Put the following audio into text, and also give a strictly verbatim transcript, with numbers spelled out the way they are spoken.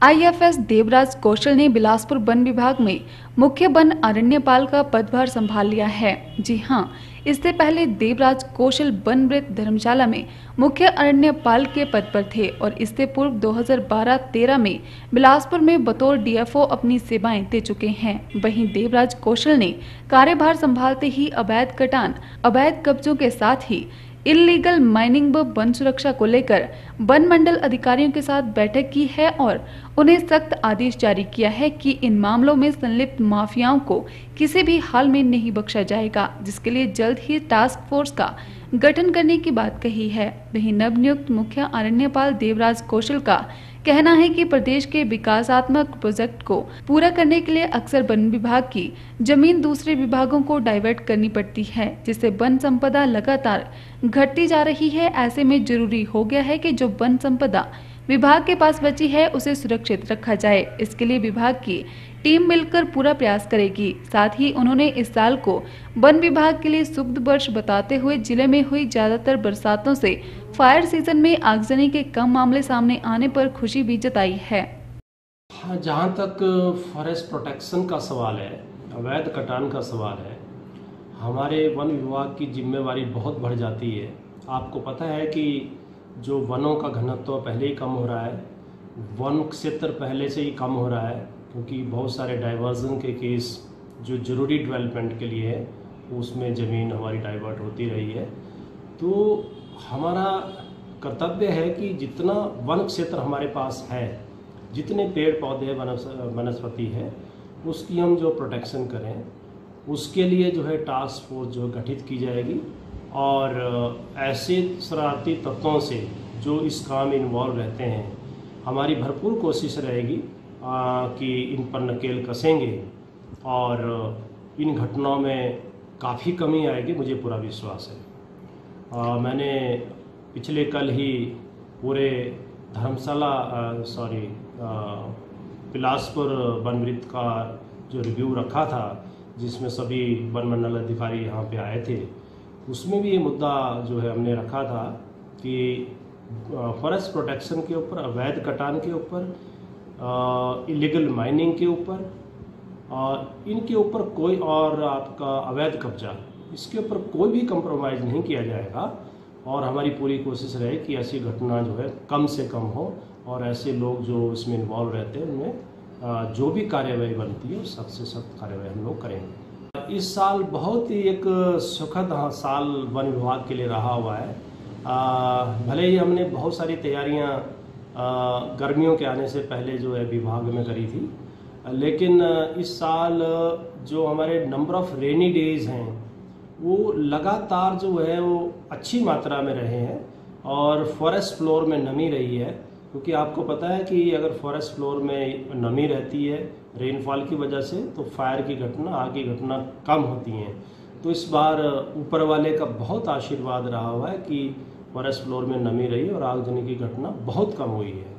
आई F S Devraj Kaushal ने Bilaspur one विभाग में मुख्य वन अरण्यपाल का पदभार संभाल लिया है। जी हां, इससे पहले देवराज कौशल वन वृत्त धर्मशाला में मुख्य अरण्यपाल के पद पर थे और इससे पूर्व दो हज़ार बारह तेरह में बिलासपुर में बतौर डी एफ ओ अपनी सेवाएं दे चुके हैं। वहीं देवराज कौशल ने कार्यभार संभालते ही अवैध कटान, अवैध कब्जों के साथ ही इल्लीगल माइनिंग व वन सुरक्षा को लेकर वन मंडल अधिकारियों के साथ बैठक की है और उन्हें सख्त आदेश जारी किया है कि इन मामलों में संलिप्त माफियाओं को किसी भी हाल में नहीं बख्शा जाएगा, जिसके लिए जल्द ही टास्क फोर्स का गठन करने की बात कही है। वहीं नवनियुक्त मुख्य अरण्यपाल देवराज कौशल का कहना है कि प्रदेश के विकासात्मक प्रोजेक्ट को पूरा करने के लिए अक्सर वन विभाग की जमीन दूसरे विभागों को डाइवर्ट करनी पड़ती है, जिससे वन संपदा लगातार घटती जा रही है। ऐसे में जरूरी हो गया है कि जो वन संपदा विभाग के पास बची है उसे सुरक्षित रखा जाए। इसके लिए विभाग की टीम मिलकर पूरा प्रयास करेगी। साथ ही उन्होंने इस साल को वन विभाग के लिए शुभ वर्ष बताते हुए जिले में हुई ज्यादातर बरसातों से फायर सीजन में आगजनी के कम मामले सामने आने पर खुशी भी जताई है। हाँ, जहाँ तक फॉरेस्ट प्रोटेक्शन का सवाल है, अवैध कटान का सवाल है, हमारे वन विभाग की जिम्मेवारी बहुत बढ़ जाती है। आपको पता है कि जो वनों का घनत्व पहले ही कम हो रहा है, वन क्षेत्र पहले से ही कम हो रहा है, क्योंकि बहुत सारे डाइवर्जन के केस जो ज़रूरी डेवलपमेंट के लिए है उसमें ज़मीन हमारी डाइवर्ट होती रही है। तो हमारा कर्तव्य है कि जितना वन क्षेत्र हमारे पास है, जितने पेड़ पौधे वनस्पति है, उसकी हम जो प्रोटेक्शन करें, उसके लिए जो है टास्क फोर्स जो गठित की जाएगी और ऐसे शरारती तत्वों से जो इस काम में इन्वॉल्व रहते हैं, हमारी भरपूर कोशिश रहेगी आ, कि इन पर नकेल कसेंगे और इन घटनाओं में काफ़ी कमी आएगी, मुझे पूरा विश्वास है। आ, मैंने पिछले कल ही पूरे धर्मशाला सॉरी बिलासपुर वन वृत्त का जो रिव्यू रखा था, जिसमें सभी वन मंडल अधिकारी यहाँ पे आए थे, उसमें भी ये मुद्दा जो है हमने रखा था कि फॉरेस्ट प्रोटेक्शन के ऊपर, अवैध कटान के ऊपर, इलीगल माइनिंग के ऊपर और इनके ऊपर कोई और आपका अवैध कब्जा, इसके ऊपर कोई भी कंप्रोमाइज़ नहीं किया जाएगा और हमारी पूरी कोशिश रहे कि ऐसी घटना जो है कम से कम हो और ऐसे लोग जो इसमें इन्वॉल्व रहते हैं उनमें जो भी कार्रवाई बनती है सख्त से सख्त कार्रवाई हम लोग करेंगे। इस साल बहुत ही एक सुखद साल वन विभाग के लिए रहा हुआ है। आ, भले ही हमने बहुत सारी तैयारियां गर्मियों के आने से पहले जो है विभाग में करी थी, लेकिन इस साल जो हमारे नंबर ऑफ रेनी डेज हैं वो लगातार जो है वो अच्छी मात्रा में रहे हैं और फॉरेस्ट फ्लोर में नमी रही है, क्योंकि आपको पता है कि अगर फॉरेस्ट फ्लोर में नमी रहती है रेनफॉल की वजह से तो फायर की घटना, आग की घटना कम होती हैं। तो इस बार ऊपर वाले का बहुत आशीर्वाद रहा हुआ है कि फॉरेस्ट फ्लोर में नमी रही और आगजनी की घटना बहुत कम हुई है।